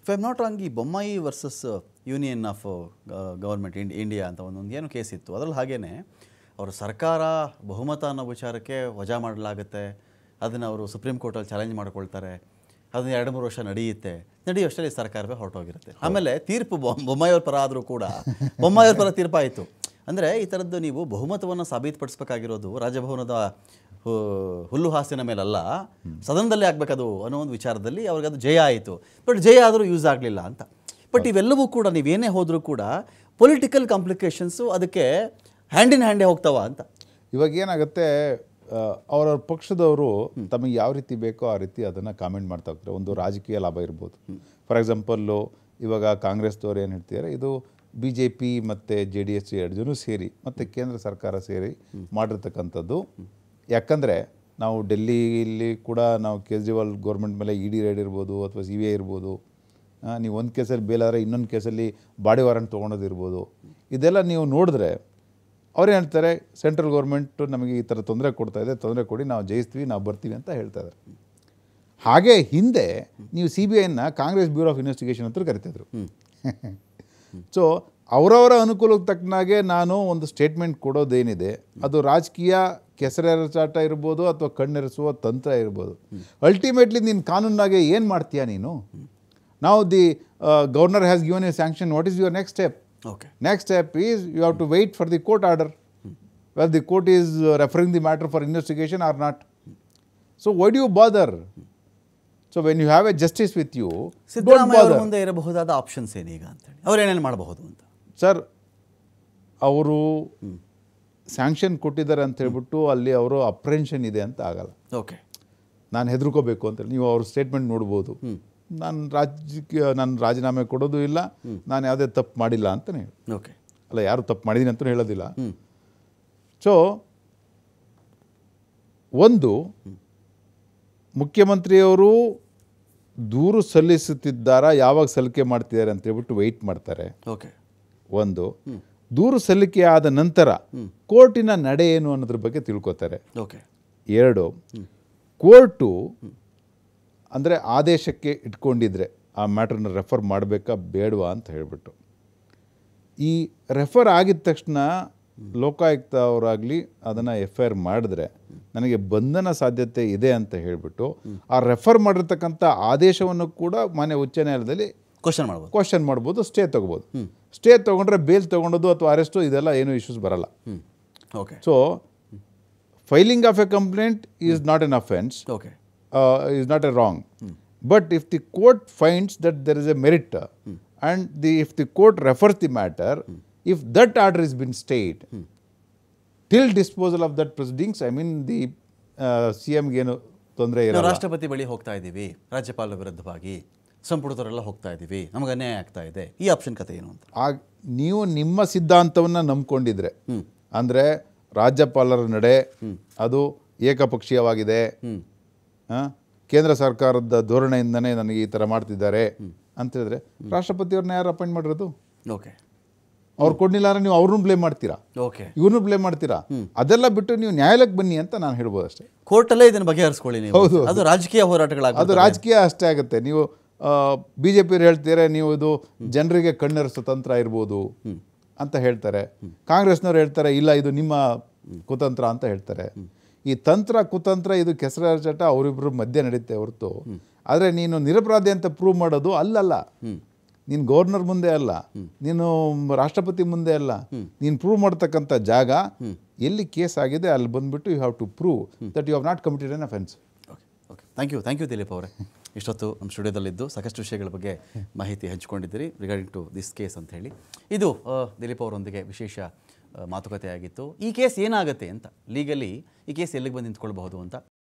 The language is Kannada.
If I am not wrong, ಈ Bommai versus union of government India ಅಂತ ಒಂದೊಂದು ಏನು ಕೇಸ್ ಇತ್ತು, ಅದರಲ್ಲಿ ಹಾಗೇನೆ ಅವರ ಸರ್ಕಾರ ಬಹುಮತ ಅನ್ನೋ ವಿಚಾರಕ್ಕೆ ವಜಾ ಮಾಡಲಾಗುತ್ತೆ, ಅದನ್ನು ಅವರು ಸುಪ್ರೀಂ ಕೋರ್ಟಲ್ಲಿ ಚಾಲೆಂಜ್ ಮಾಡ್ಕೊಳ್ತಾರೆ, ಅದನ್ನು 2-3 ವರ್ಷ ನಡೆಯುವಷ್ಟರಲ್ಲಿ ಸರ್ಕಾರವೇ ಹೊರಟೋಗಿರುತ್ತೆ. ಆಮೇಲೆ ತೀರ್ಪು ಬೊಮ್ಮಾಯಿಯವ್ರ ಪರ ಆದರೂ ಕೂಡ ಬೊಮ್ಮಾಯಿಯವ್ರ ಪರ ತೀರ್ಪಾಯಿತು. ಅಂದರೆ ಈ ಥರದ್ದು ನೀವು ಬಹುಮತವನ್ನು ಸಾಬೀತುಪಡಿಸ್ಬೇಕಾಗಿರೋದು ರಾಜಭವನದ ಹುಲ್ಲು ಹಾಸಿನ ಮೇಲಲ್ಲ, ಸದನದಲ್ಲೇ ಆಗಬೇಕದು ಅನ್ನೋ ಒಂದು ವಿಚಾರದಲ್ಲಿ ಅವ್ರಿಗೆ ಅದು ಜಯ ಆಯಿತು. ಬಟ್ ಜಯ ಆದರೂ ಯೂಸ್ ಆಗಲಿಲ್ಲ ಅಂತ. ಬಟ್ ಇವೆಲ್ಲವೂ ಕೂಡ ನೀವೇನೇ ಹೋದರೂ ಕೂಡ ಪೊಲಿಟಿಕಲ್ ಕಾಂಪ್ಲಿಕೇಶನ್ಸು ಅದಕ್ಕೆ ಹ್ಯಾಂಡ್ ಇನ್ ಹ್ಯಾಂಡೇ ಹೋಗ್ತಾವ ಅಂತ. ಇವಾಗ ಏನಾಗುತ್ತೆ, ಅವರವ್ರ ಪಕ್ಷದವರು ತಮಗೆ ಯಾವ ರೀತಿ ಬೇಕೋ ಆ ರೀತಿ ಅದನ್ನು ಕಾಮೆಂಟ್ ಮಾಡ್ತಾ ಹೋಗ್ತಾರೆ. ಒಂದು ರಾಜಕೀಯ ಲಾಭ ಇರ್ಬೋದು. ಫಾರ್ ಎಕ್ಸಾಂಪಲ್ಲು ಇವಾಗ ಕಾಂಗ್ರೆಸ್ದವ್ರು ಏನು ಹೇಳ್ತಿದ್ದಾರೆ, ಇದು BJP ಮತ್ತು JDS 2 ಜನೂ ಸೇರಿ ಮತ್ತು ಕೇಂದ್ರ ಸರ್ಕಾರ ಸೇರಿ ಮಾಡಿರ್ತಕ್ಕಂಥದ್ದು. ಯಾಕಂದರೆ ನಾವು ಡೆಲ್ಲಿಲಿ ಕೂಡ ನಾವು ಕೇಜ್ರಿವಾಲ್ ಗೌರ್ಮೆಂಟ್ ಮೇಲೆ ED ರೈಡ್ ಇರ್ಬೋದು ಅಥವಾ CBI ಇರ್ಬೋದು, ನೀವು ಒಂದು ಕೇಸಲ್ಲಿ ಬೇಲಾದರೆ ಇನ್ನೊಂದು ಕೇಸಲ್ಲಿ ಬಾಡಿ ವಾರಂಟ್ ತೊಗೊಳೋದಿರ್ಬೋದು, ಇದೆಲ್ಲ ನೀವು ನೋಡಿದ್ರೆ ಅವ್ರೇನು ಹೇಳ್ತಾರೆ, ಸೆಂಟ್ರಲ್ ಗೌರ್ಮೆಂಟು ನಮಗೆ ಈ ಥರ ತೊಂದರೆ ಕೊಡ್ತಾಯಿದೆ, ತೊಂದರೆ ಕೊಡಿ, ನಾವು ಜಯಿಸ್ತೀವಿ, ನಾವು ಬರ್ತೀವಿ ಅಂತ ಹೇಳ್ತಾಯಿದ್ದಾರೆ. ಹಾಗೆ ಹಿಂದೆ ನೀವು CBIನ ಕಾಂಗ್ರೆಸ್ ಬ್ಯೂರೋ ಆಫ್ ಇನ್ವೆಸ್ಟಿಗೇಷನ್ ಅಂತ ಕರಿತಿದ್ರು. ಸೊ ಅವರವರ ಅನುಕೂಲಕ್ಕೆ ತಕ್ಕನಾಗೆ ನಾನು ಒಂದು ಸ್ಟೇಟ್ಮೆಂಟ್ ಕೊಡೋದೇನಿದೆ ಅದು ರಾಜಕೀಯ ಕೆಸರೆರಚಾಟ ಇರ್ಬೋದು ಅಥವಾ ಕಣ್ಣೆರೆಸುವ ತಂತ್ರ ಇರ್ಬೋದು. ಅಲ್ಟಿಮೇಟ್ಲಿ ನೀನು ಕಾನೂನಾಗೆ ಏನು ಮಾಡ್ತೀಯಾ ನೀನು? ನಾವು the governor has given a sanction, what is your next step? Okay. Next step is you have to wait for the court order, whether the court is referring the matter for investigation or not. So why do you bother? So when you have a justice with you, don't bother. ಮುಂದೆ ಇರಬಹುದಾದ ಆಪ್ಷನ್ಸ್ ಏನೀಗ ಅಂತೇಳಿ ಅವರೇನೇನು ಮಾಡಬಹುದು ಅಂತ. ಸರ್, ಅವರು ಸ್ಯಾಂಕ್ಷನ್ ಕೊಟ್ಟಿದ್ದಾರೆ ಅಂತ ಹೇಳ್ಬಿಟ್ಟು ಅಲ್ಲಿ ಅವರು ಅಪ್ರೆನ್ಷನ್ ಇದೆ ಅಂತ ಆಗಲ್ಲ. ಓಕೆ, ನಾನು ಹೆದರ್ಕೋಬೇಕು ಅಂತೇಳಿ ನೀವು ಅವ್ರ ಸ್ಟೇಟ್ಮೆಂಟ್ ನೋಡ್ಬೋದು. ನಾನು ರಾಜೀನಾಮೆ ಕೊಡೋದು ಇಲ್ಲ, ನಾನು ಯಾವುದೇ ತಪ್ಪು ಮಾಡಿಲ್ಲ ಅಂತಲೇ ಹೇಳಿ. ಓಕೆ, ಅಲ್ಲ, ಯಾರು ತಪ್ಪು ಮಾಡಿದ್ದೀನಿ ಅಂತಲೂ ಹೇಳೋದಿಲ್ಲ. ಸೊ ಒಂದು ಮುಖ್ಯಮಂತ್ರಿಯವರು ದೂರು ಸಲ್ಲಿಸುತ್ತಿದ್ದಾರಾ, ಯಾವಾಗ ಸಲ್ಲಿಕೆ ಮಾಡ್ತಿದ್ದಾರೆ ಅಂತ ಹೇಳ್ಬಿಟ್ಟು ವೆಯ್ಟ್ ಮಾಡ್ತಾರೆ. ಓಕೆ, ಒಂದು ದೂರು ಸಲ್ಲಿಕೆ ಆದ ನಂತರ ಕೋರ್ಟಿನ ನಡೆ ಏನು ಅನ್ನೋದ್ರ ಬಗ್ಗೆ ತಿಳ್ಕೊತಾರೆ. ಓಕೆ, 2 ಕೋರ್ಟು ಅಂದರೆ ಆದೇಶಕ್ಕೆ ಇಟ್ಕೊಂಡಿದ್ರೆ ಆ ಮ್ಯಾಟ್ರನ್ನ ರೆಫರ್ ಮಾಡಬೇಕಾ ಬೇಡವಾ ಅಂತ ಹೇಳಿಬಿಟ್ಟು, ಈ ರೆಫರ್ ಆಗಿದ ತಕ್ಷಣ ಲೋಕಾಯುಕ್ತ ಅವರಾಗಲಿ ಅದನ್ನು FIR ಮಾಡಿದ್ರೆ ನನಗೆ ಬಂಧನ ಸಾಧ್ಯತೆ ಇದೆ ಅಂತ ಹೇಳಿಬಿಟ್ಟು ಆ ರೆಫರ್ ಮಾಡಿರ್ತಕ್ಕಂಥ ಆದೇಶವನ್ನು ಕೂಡ ಮಾನ್ಯ ಉಚ್ಚ ನ್ಯಾಯಾಲಯದಲ್ಲಿ ಕ್ವಶನ್ ಮಾಡ್ಬೋದು, ಸ್ಟೇ ತೊಗೋಬೋದು. ಸ್ಟೇ ತೊಗೊಂಡ್ರೆ ಬೇಲ್ ತೊಗೊಳೋದು ಅಥವಾ ಅರೆಸ್ಟು ಇದೆಲ್ಲ ಏನೂ ಇಶ್ಯೂಸ್ ಬರಲ್ಲ. Okay, so filing of a complaint is not an offence. Okay, is not a wrong. But if the court finds that there is a merit and if the court refers the matter, if that order has been stayed till disposal of that proceedings, I mean the CM ಏನು ತೊಂದರೆ ಇರಲ್ಲ. ರಾಷ್ಟ್ರಪತಿ ಬಳಿ ಹೋಗ್ತಾ ಇದ್ದೀವಿ, ರಾಜ್ಯಪಾಲರ ವಿರುದ್ಧವಾಗಿ ಸಂಪುಟದವರೆಲ್ಲ ಹೋಗ್ತಾ ಇದ್ದೀವಿ, ನಮಗೆ ಅನ್ಯಾಯ ಆಗ್ತಾ ಇದೆ, ಈ ಆಪ್ಷನ್ ಕತೆ ಏನು ಅಂತ ನೀವು ನಿಮ್ಮ ಸಿದ್ಧಾಂತವನ್ನು ನಂಬ್ಕೊಂಡಿದ್ರೆ, ಅಂದರೆ ರಾಜ್ಯಪಾಲರ ನಡೆ ಅದು ಏಕಪಕ್ಷೀಯವಾಗಿದೆ, ಕೇಂದ್ರ ಸರ್ಕಾರದ ಧೋರಣೆಯಿಂದನೇ ನನಗೆ ಈ ಥರ ಮಾಡ್ತಿದ್ದಾರೆ ಅಂತ ಹೇಳಿದ್ರೆ ರಾಷ್ಟ್ರಪತಿಯವ್ರನ್ನ ಯಾರು ಅಪಾಯಿಂಟ್ ಮಾಡಿರೋದು? ಓಕೆ, ಅವ್ರು ಕೊಡಲಿಲ್ಲ ಅಂದ್ರೆ ನೀವು ಅವ್ರನ್ನೂ ಬ್ಲೇಮ್ ಮಾಡ್ತೀರಾ, ಓಕೆ, ಇವ್ರನ್ನೂ ಬ್ಲೇಮ್ ಮಾಡ್ತೀರಾ. ಅದೆಲ್ಲ ಬಿಟ್ಟು ನೀವು ನ್ಯಾಯಾಲಯಕ್ಕೆ ಬನ್ನಿ ಅಂತ ನಾನು ಹೇಳ್ಬೋದು ಅಷ್ಟೇ. ಕೋರ್ಟಲ್ಲೇ ಇದನ್ನು ಬಗೆಹರಿಸ್ಕೊಳ್ಳಿ ನೀವು. ಹೌದು, ಅದು ರಾಜಕೀಯ ಹೋರಾಟಗಳಾಗ ಅದು ರಾಜಕೀಯ ಅಷ್ಟೇ ಆಗುತ್ತೆ. ನೀವು BJP ಹೇಳ್ತೀರಾ ನೀವು ಇದು ಜನರಿಗೆ ಕಣ್ಣೆರೆಸೋ ತಂತ್ರ ಇರ್ಬೋದು ಅಂತ ಹೇಳ್ತಾರೆ. ಕಾಂಗ್ರೆಸ್ನವ್ರು ಹೇಳ್ತಾರೆ ಇಲ್ಲ ಇದು ನಿಮ್ಮ ಕುತಂತ್ರ ಅಂತ ಹೇಳ್ತಾರೆ. ಈ ತಂತ್ರ ಕುತಂತ್ರ ಇದು ಕೆಸರಾಟ ಅವರಿಬ್ಬರ ಮಧ್ಯೆ ನಡೀತೆ ಹೊರತು, ಆದರೆ ನೀನು ನಿರಪರಾಧಿ ಅಂತ ಪ್ರೂವ್ ಮಾಡೋದು ಅಲ್ಲಲ್ಲ. ನೀನು ಗವರ್ನರ್ ಮುಂದೆ ಅಲ್ಲ, ನೀನು ರಾಷ್ಟ್ರಪತಿ ಮುಂದೆ ಅಲ್ಲ, ನೀನು ಪ್ರೂವ್ ಮಾಡ್ತಕ್ಕಂಥ ಜಾಗ ಎಲ್ಲಿ ಕೇಸ್ ಆಗಿದೆ ಅಲ್ಲಿ ಬಂದುಬಿಟ್ಟು you have to prove that you have not committed an offence. Okay, okay, thank you Dilip ಅವರೇ. ಇಷ್ಟೊತ್ತು ನಮ್ಮ ಸ್ಟುಡಿಯೋದಲ್ಲಿದ್ದು ಸಾಕಷ್ಟು ವಿಷಯಗಳ ಬಗ್ಗೆ ಮಾಹಿತಿ ಹಂಚಿಕೊಂಡಿದ್ದೀರಿ ರಿಗಾರ್ಡಿಂಗ್ ಟು ದಿಸ್ ಕೇಸ್ ಅಂತ ಹೇಳಿ. ಇದು ದಿಲೀಪ್ ಅವರೊಂದಿಗೆ ವಿಶೇಷ ಮಾತುಕತೆ ಆಗಿತ್ತು. ಈ ಕೇಸ್ ಏನಾಗುತ್ತೆ ಅಂತ, ಲೀಗಲಿ ಈ ಕೇಸ್ ಎಲ್ಲಿಗೆ ಬಂದು ನಿಂತ್ಕೊಳ್ಬಹುದು ಅಂತ